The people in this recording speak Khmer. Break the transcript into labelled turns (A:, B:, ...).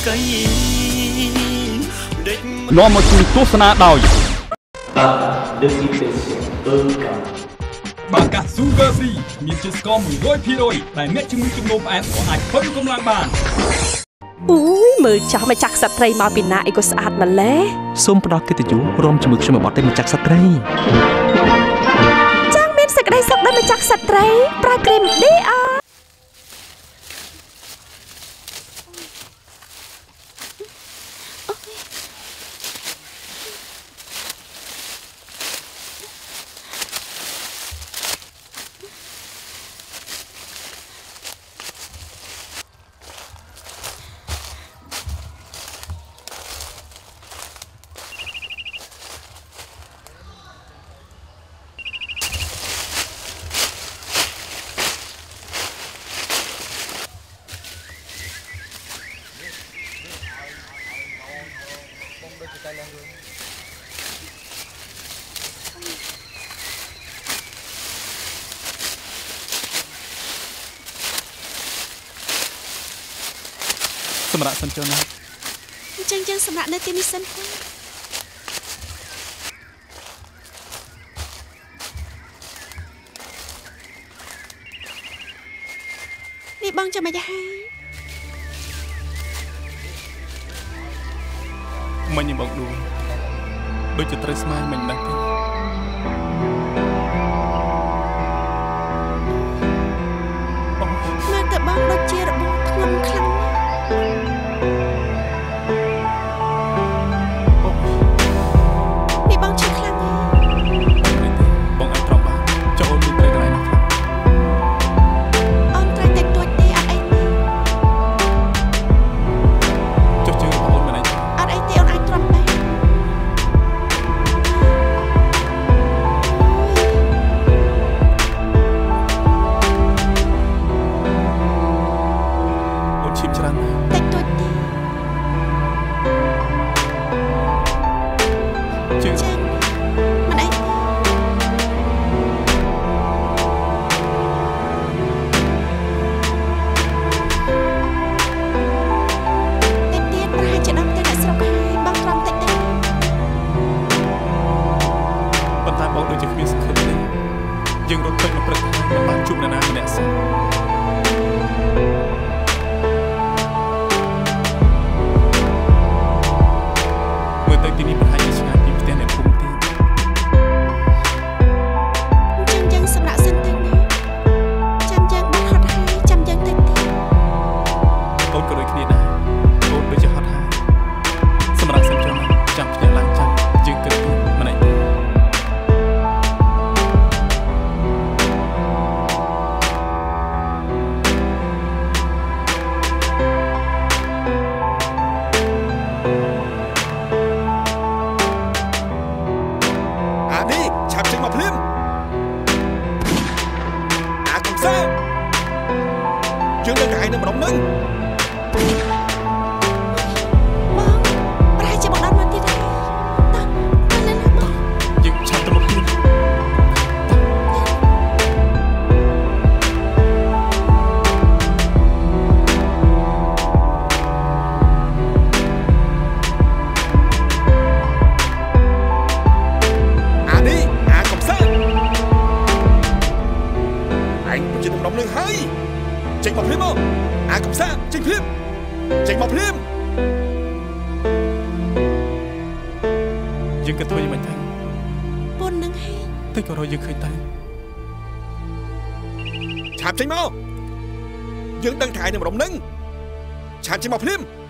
A: នាំមកជួយទស្សនាដោយបាកាស៊ូវឺស៊ីមានជាតិស្ករ 100% ដែលអ្នកជំងឺជំងឺផ្អែមអាចពឹងកម្លាំងបាន
B: អូយមើលចាស់មកចាក់ស្ត្រីមកពីណាអីក៏ស្អាតម្ល៉េះ
C: សូមផ្ដល់កិត្តិយសរួមជាមួយខ្ញុំមកបត់ទៅមកចាក់ស្ត្រី
B: ចាស់មានសេចក្តីសុខដល់មកចាក់ស្ត្រីប្រើគ្រីម DR
A: សម្រាប់សិនចុះណា
B: អញ្ចឹងយើងសម្រាប់នៅទីនេះសិនthôiនេះបងចាំមកយ៉ាហើយ
A: មិញខ្ញុំបងដួលដូចជាត្រូវស្មានមិញដែរទេ
B: មើលទៅបងដូចជារបួសធ្ងន់ខ្លាំង
A: យើងគិតធ្វើយ៉ាងម៉េចទៅ
B: ប៉ុននឹងហេ
A: តែក៏រយយើងឃើញតែ
D: ឆាប់ចេញមកយើងដឹងថាឯងនឹងរំនឹងឆាប់ចេញមកភ្លាម